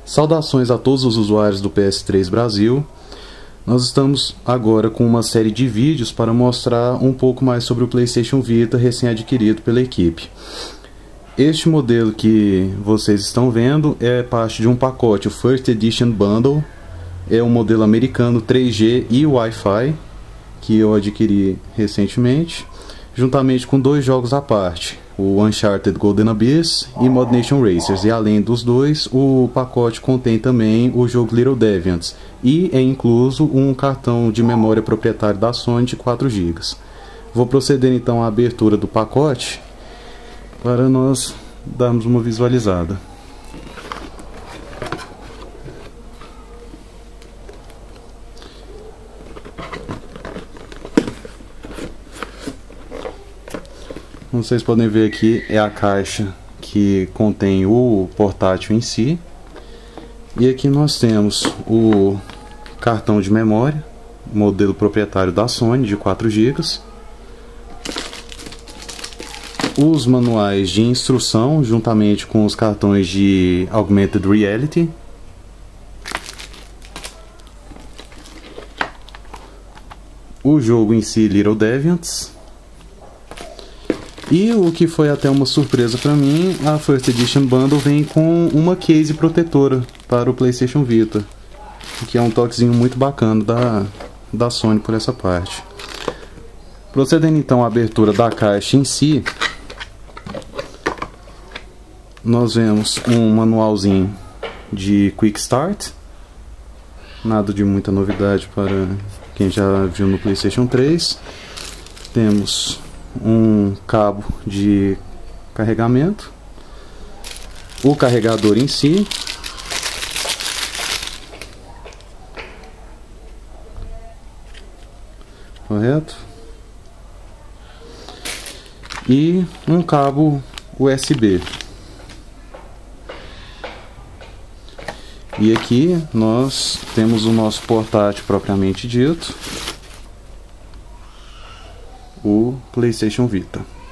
Saudações a todos os usuários do PS3 Brasil. Nós estamos agora com uma série de vídeos para mostrar um pouco mais sobre o PlayStation Vita recém-adquirido pela equipe. Este modelo que vocês estão vendo é parte de um pacote, o First Edition Bundle. É um modelo americano 3G e Wi-Fi que eu adquiri recentemente, juntamente com dois jogos à parte, o Uncharted Golden Abyss e Mod Nation Racers. E além dos dois, o pacote contém também o jogo Little Deviants e é incluso um cartão de memória proprietário da Sony de 4 GB. Vou proceder então à abertura do pacote para nós darmos uma visualizada. Como vocês podem ver aqui, é a caixa que contém o portátil em si. E aqui nós temos o cartão de memória, modelo proprietário da Sony de 4 GB. Os manuais de instrução, juntamente com os cartões de Augmented Reality. O jogo em si, Little Deviants. E o que foi até uma surpresa para mim, a First Edition Bundle vem com uma case protetora para o PlayStation Vita, que é um toquezinho muito bacana da Sony por essa parte. Procedendo então à abertura da caixa em si, nós vemos um manualzinho de Quick Start, nada de muita novidade para quem já viu no PlayStation 3. Temos um cabo de carregamento, o carregador em si, correto, e um cabo USB. E aqui nós temos o nosso portátil propriamente dito, o PlayStation Vita.